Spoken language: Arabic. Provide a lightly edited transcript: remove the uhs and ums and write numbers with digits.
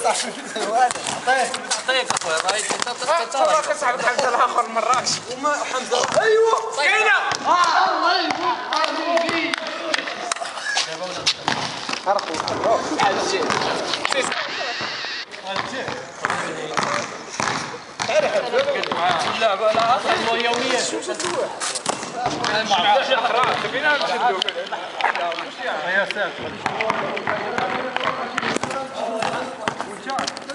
اعطيك اخويا ترى كسحب حمزه الاخر مراكش وما حمزه ايوه كاينه اللعبه لا اصلا يوميا ما بداش اقرا تبينا نشدو كذا يا ساتر